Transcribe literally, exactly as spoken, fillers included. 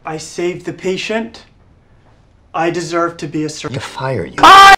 I saved the patient. I deserve to be a sur- You fire you.